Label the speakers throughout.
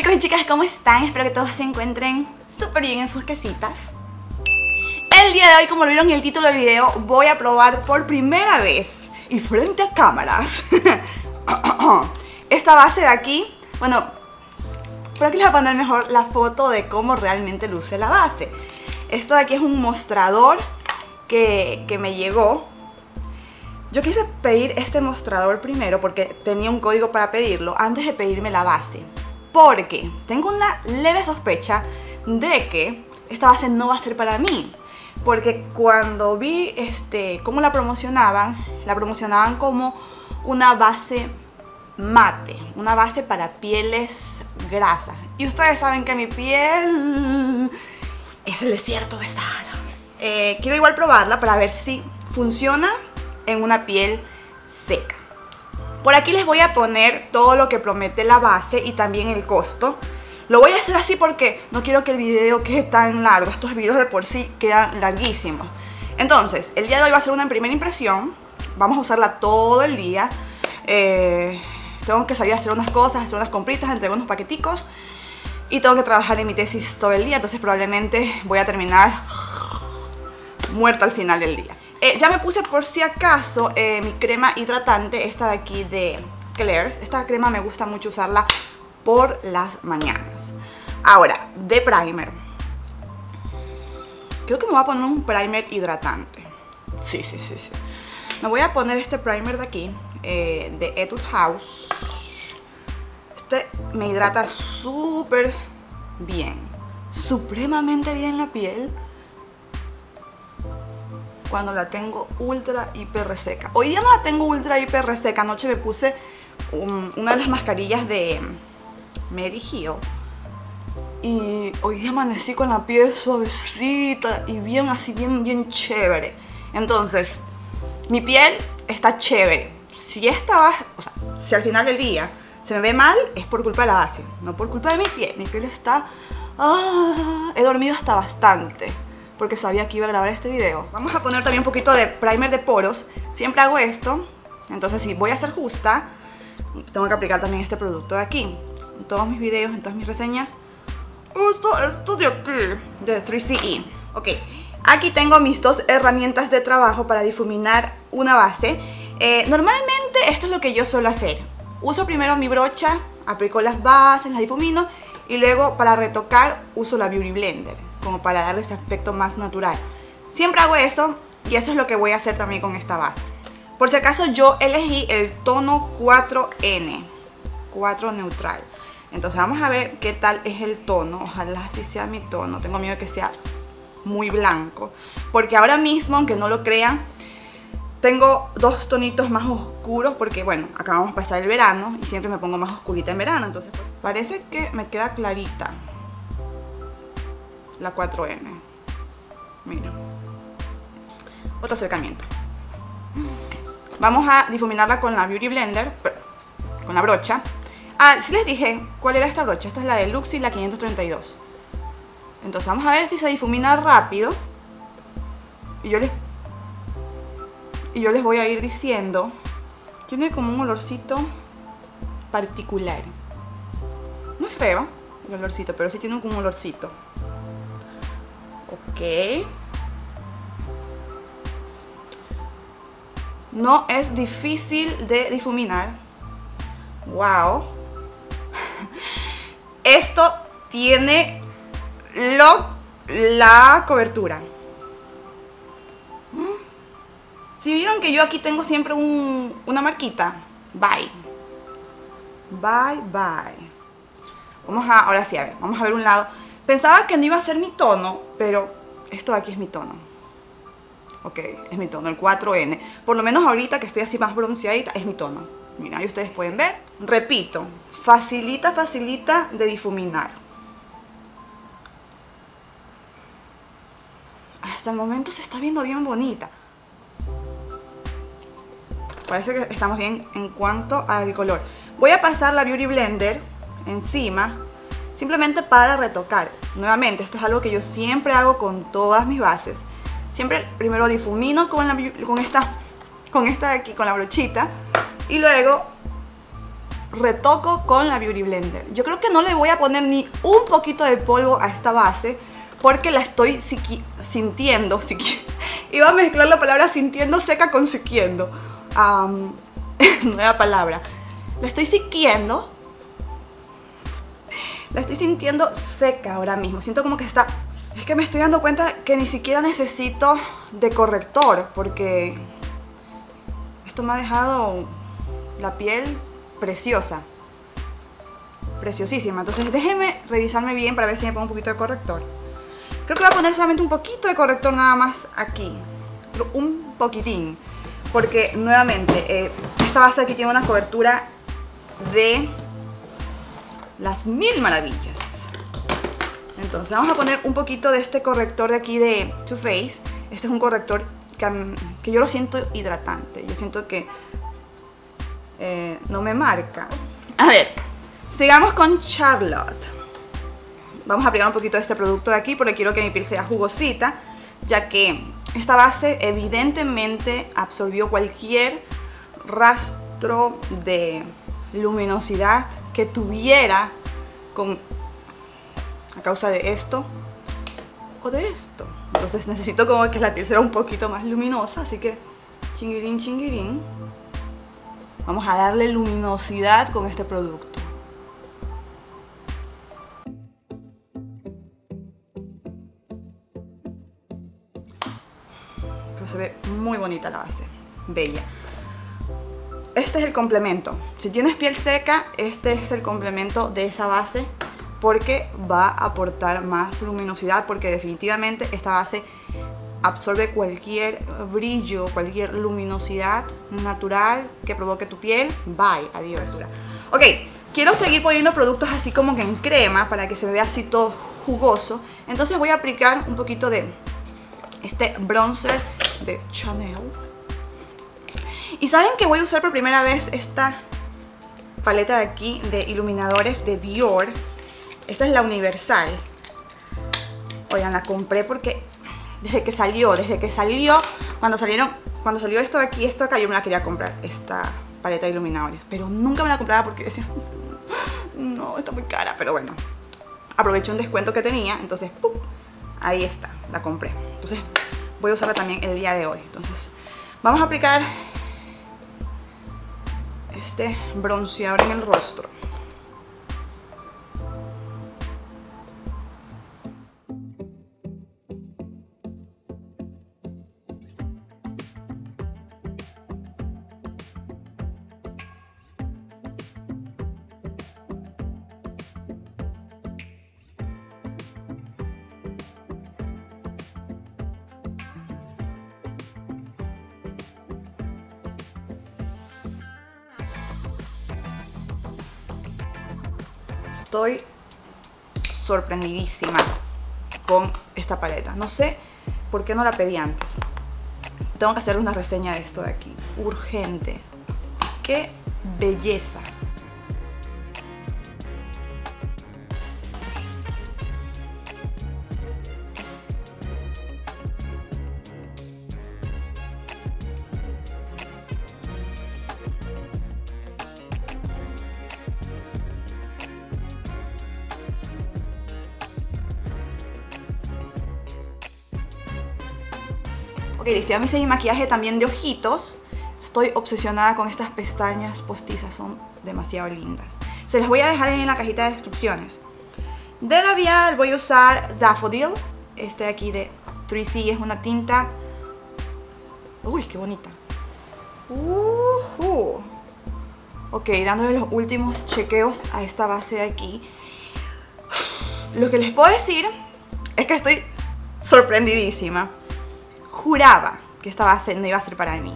Speaker 1: chicos y chicas, ¿cómo están? Espero que todos se encuentren súper bien en sus casitas. El día de hoy, como lo vieron en el título del video, voy a probar por primera vez y frente a cámaras esta base de aquí. Bueno, por aquí les voy a poner mejor la foto de cómo realmente luce la base. Esto de aquí es un mostrador que me llegó. Yo quise pedir este mostrador primero porque tenía un código para pedirlo antes de pedirme la base, porque tengo una leve sospecha de que esta base no va a ser para mí, porque cuando vi cómo la promocionaban como una base mate, una base para pieles grasas, y ustedes saben que mi piel es el desierto de Sahara. Quiero igual probarla para ver si funciona en una piel seca. Por aquí les voy a poner todo lo que promete la base y también el costo. Lo voy a hacer así porque no quiero que el video quede tan largo. Estos videos de por sí quedan larguísimos. Entonces, el día de hoy va a ser una primera impresión. Vamos a usarla todo el día. Tengo que salir a hacer unas cosas, hacer unas compritas, entregar unos paqueticos. Y tengo que trabajar en mi tesis todo el día. Entonces probablemente voy a terminar muerta al final del día. Ya me puse por si acaso mi crema hidratante, esta de aquí de Claire's. Esta crema me gusta mucho usarla por las mañanas. Ahora, de primer. Creo que me voy a poner un primer hidratante. Sí. Me voy a poner este primer de aquí, de Etude House. Este me hidrata súper bien, supremamente bien la piel cuando la tengo ultra hiper reseca. Hoy día no la tengo ultra hiper reseca. Anoche me puse una de las mascarillas de Mary Hill y hoy día amanecí con la piel suavecita y bien así, bien chévere. Entonces, mi piel está chévere. Si si al final del día se me ve mal, es por culpa de la base, no por culpa de mi piel. Mi piel está... he dormido hasta bastante porque sabía que iba a grabar este video. Vamos a poner también un poquito de primer de poros. Siempre hago esto. Entonces, si voy a ser justa, tengo que aplicar también este producto de aquí. En todos mis videos, en todas mis reseñas, esto de aquí, de 3CE. Ok, aquí tengo mis dos herramientas de trabajo para difuminar una base. Normalmente esto es lo que yo suelo hacer. Uso primero mi brocha, aplico las bases, las difumino, y luego para retocar uso la Beauty Blender, como para darle ese aspecto más natural. Siempre hago eso, y eso es lo que voy a hacer también con esta base. Por si acaso, yo elegí el tono 4N, 4 neutral. Entonces vamos a ver qué tal es el tono. Ojalá así sea mi tono. Tengo miedo de que sea muy blanco, porque ahora mismo, aunque no lo crean, tengo dos tonitos más oscuros porque, bueno, acabamos de pasar el verano y siempre me pongo más oscurita en verano. Entonces, pues, parece que me queda clarita la 4N. Mira. Otro acercamiento. Vamos a difuminarla con la Beauty Blender, con la brocha. Sí les dije cuál era esta brocha. Esta es la de Luxie, la 532. Entonces vamos a ver si se difumina rápido. Y yo les voy a ir diciendo. Tiene como un olorcito particular. No es feo el olorcito, pero sí tiene como un olorcito. Ok. No es difícil de difuminar. Wow. Esto tiene la cobertura. Si vieron que yo aquí tengo siempre una marquita, bye. Ahora sí, a ver, vamos a ver un lado. Pensaba que no iba a ser mi tono, pero esto de aquí es mi tono. Ok, es mi tono, el 4N. Por lo menos ahorita que estoy así más bronceadita, es mi tono. Mira, ahí ustedes pueden ver. Repito, facilita de difuminar. Hasta el momento se está viendo bien bonita. Parece que estamos bien en cuanto al color. Voy a pasar la Beauty Blender encima, simplemente para retocar. Nuevamente, esto es algo que yo siempre hago con todas mis bases. Siempre primero difumino con esta de aquí, con la brochita, y luego retoco con la Beauty Blender. Yo creo que no le voy a poner ni un poquito de polvo a esta base porque la estoy sintiendo. Iba a mezclar la palabra sintiendo seca con siquiendo. Nueva palabra. La estoy siquiendo. La estoy sintiendo seca ahora mismo. Siento como que está... Es que me estoy dando cuenta que ni siquiera necesito de corrector porque esto me ha dejado la piel preciosa. Preciosísima. Entonces déjenme revisarme bien para ver si me pongo un poquito de corrector. Creo que voy a poner solamente un poquito de corrector nada más aquí. Pero un poquitín. Porque nuevamente esta base aquí tiene una cobertura de las mil maravillas. Entonces vamos a poner un poquito de este corrector de aquí de Too Faced. Este es un corrector que yo lo siento hidratante. Yo siento que no me marca. A ver, sigamos con Charlotte. Vamos a aplicar un poquito de este producto de aquí porque quiero que mi piel sea jugosita, ya que esta base evidentemente absorbió cualquier rastro de luminosidad que tuviera a causa de esto o de esto. Entonces necesito como que la piel sea un poquito más luminosa, así que chinguirín, chinguirín. Vamos a darle luminosidad con este producto. Pero se ve muy bonita la base, bella. Este es el complemento. Si tienes piel seca, este es el complemento de esa base porque va a aportar más luminosidad, porque definitivamente esta base absorbe cualquier brillo, cualquier luminosidad natural que provoque tu piel. Bye, adiós. Ok, quiero seguir poniendo productos así como que en crema para que se vea así todo jugoso. Entonces voy a aplicar un poquito de este bronzer de Chanel. Y saben que voy a usar por primera vez esta paleta de aquí de iluminadores de Dior. Esta es la universal. Oigan, la compré porque desde que salió, cuando salió esto de aquí, esto de acá, yo me la quería comprar, esta paleta de iluminadores. Pero nunca me la compraba porque decía, no, está muy cara. Pero bueno, aproveché un descuento que tenía, entonces, ¡pum!, ahí está, la compré. Entonces, voy a usarla también el día de hoy. Entonces, vamos a aplicar este bronceador en el rostro. Estoy sorprendidísima con esta paleta. No sé por qué no la pedí antes. Tengo que hacer una reseña de esto de aquí. Urgente. ¡Qué belleza! Ok, listo, ya me hice mi maquillaje también de ojitos. Estoy obsesionada con estas pestañas postizas, son demasiado lindas. Se las voy a dejar en la cajita de descripciones. De labial voy a usar Daffodil. Este de aquí de 3C es una tinta. Uy, qué bonita. Ok, dándole los últimos chequeos a esta base de aquí. Lo que les puedo decir es que estoy sorprendidísima. Juraba que esta base no iba a ser para mí.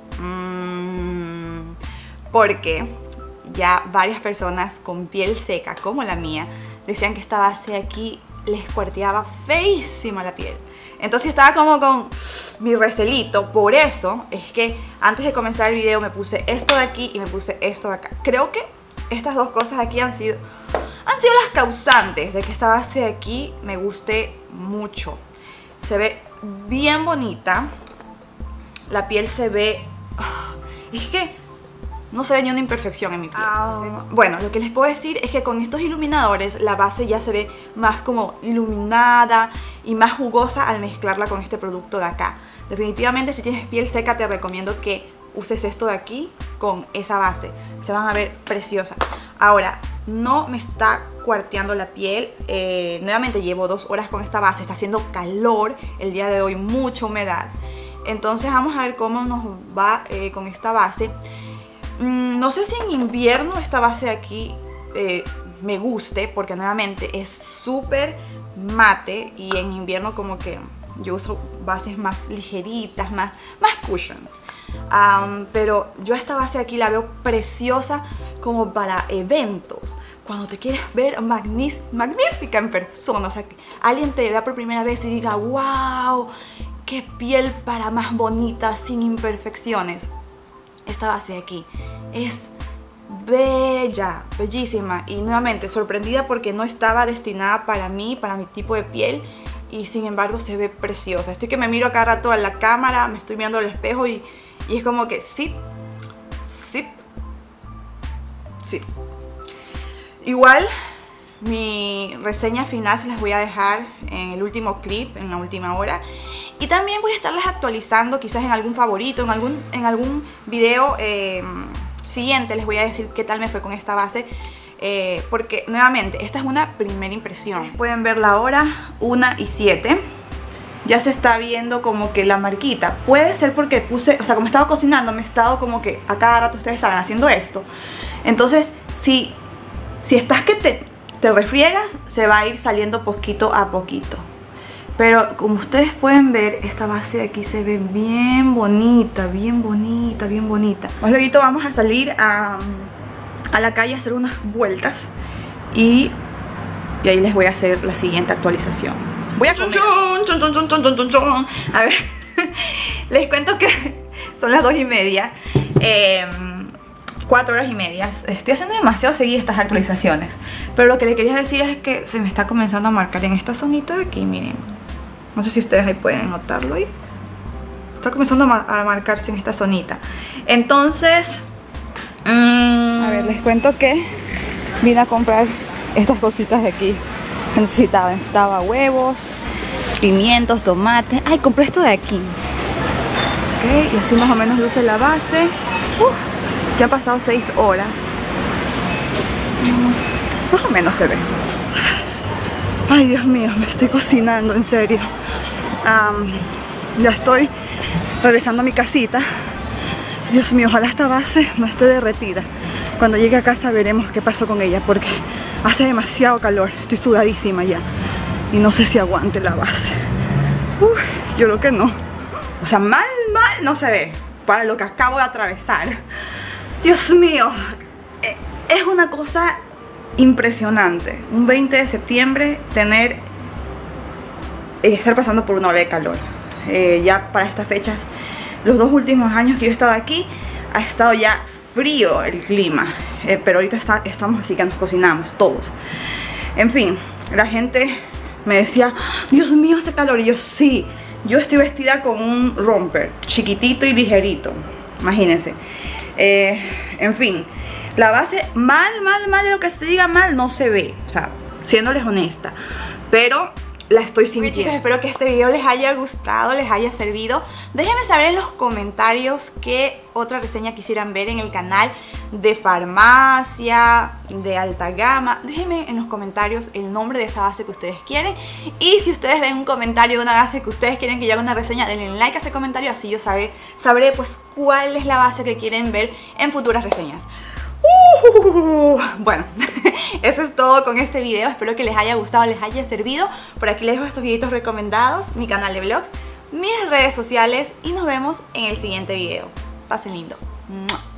Speaker 1: Porque ya varias personas con piel seca, como la mía, decían que esta base de aquí les cuarteaba feísima la piel. Entonces estaba como con mi recelito. Por eso es que antes de comenzar el video me puse esto de aquí y me puse esto de acá. Creo que estas dos cosas aquí han sido las causantes de que esta base de aquí me guste mucho. Se ve bien bonita. La piel se ve... Es que no se ve ni una imperfección en mi piel. Bueno, lo que les puedo decir es que con estos iluminadores la base ya se ve más como iluminada y más jugosa al mezclarla con este producto de acá. Definitivamente si tienes piel seca te recomiendo que uses esto de aquí con esa base. Se van a ver preciosas. Ahora, no me está cuarteando la piel. Nuevamente llevo 2 horas con esta base. Está haciendo calor el día de hoy, mucha humedad. Entonces vamos a ver cómo nos va con esta base. No sé si en invierno esta base de aquí me guste, porque nuevamente es súper mate y en invierno como que yo uso bases más ligeritas, más cushions. Pero yo esta base de aquí la veo preciosa como para eventos, cuando te quieres ver magnífica en persona. O sea, que alguien te vea por primera vez y diga, wow, qué piel para más bonita, sin imperfecciones. Esta base de aquí es bella, bellísima, y nuevamente sorprendida porque no estaba destinada para mí, para mi tipo de piel, y sin embargo se ve preciosa. Estoy que me miro a cada rato a la cámara, me estoy mirando al espejo y es como que sí. Igual mi reseña final se las voy a dejar en el último clip, en la última hora. Y también voy a estarlas actualizando quizás en algún favorito, en algún video siguiente. Les voy a decir qué tal me fue con esta base. Porque nuevamente, esta es una primera impresión. Pueden ver la hora, 1:07. Ya se está viendo como que la marquita. Puede ser porque puse, o sea, como estaba cocinando, me he estado como que a cada rato, ustedes saben, haciendo esto. Entonces, si estás que te refriegas, se va a ir saliendo poquito a poquito. Pero como ustedes pueden ver, esta base de aquí se ve bien bonita, bien bonita, bien bonita. Más luego vamos a salir a la calle a hacer unas vueltas y ahí les voy a hacer la siguiente actualización. Voy a comer. A ver, les cuento que son las 2:30. 4 horas y media. Estoy haciendo demasiado seguidas estas actualizaciones. Pero lo que le quería decir es que se me está comenzando a marcar en esta zonita de aquí, miren. No sé si ustedes ahí pueden notarlo ahí. Está comenzando a marcarse en esta zonita. Entonces, a ver, les cuento que vine a comprar estas cositas de aquí. Necesitaba huevos, pimientos, tomates. Ay, compré esto de aquí. Ok, y así más o menos luce la base. Ya han pasado 6 horas. Más o menos se ve. Ay, Dios mío, me estoy cocinando, en serio. Ya estoy regresando a mi casita. Dios mío, ojalá esta base no esté derretida. Cuando llegue a casa veremos qué pasó con ella, porque hace demasiado calor. Estoy sudadísima ya y no sé si aguante la base. Yo creo que no. O sea, mal no se ve para lo que acabo de atravesar. Dios mío, es una cosa impresionante. Un 20 de septiembre estar pasando por una ola de calor. Ya para estas fechas, los 2 últimos años que yo he estado aquí, ha estado ya frío el clima. Pero ahorita estamos así que nos cocinamos todos. En fin, la gente me decía, Dios mío, hace calor. Y yo, sí, yo estoy vestida con un romper chiquitito y ligerito. Imagínense. En fin, la base mal de lo que se diga mal no se ve, o sea, siéndoles honesta, pero la estoy sintiendo. Bien, chicos, espero que este video les haya gustado, les haya servido. Déjenme saber en los comentarios qué otra reseña quisieran ver en el canal, de farmacia, de alta gama. Déjenme en los comentarios el nombre de esa base que ustedes quieren. Y si ustedes ven un comentario de una base que ustedes quieren que yo haga una reseña, denle like a ese comentario, así yo sabré pues cuál es la base que quieren ver en futuras reseñas. Bueno, eso es todo con este video. Espero que les haya gustado, les haya servido. Por aquí les dejo estos videitos recomendados, mi canal de vlogs, mis redes sociales, y nos vemos en el siguiente video. Pasen lindo.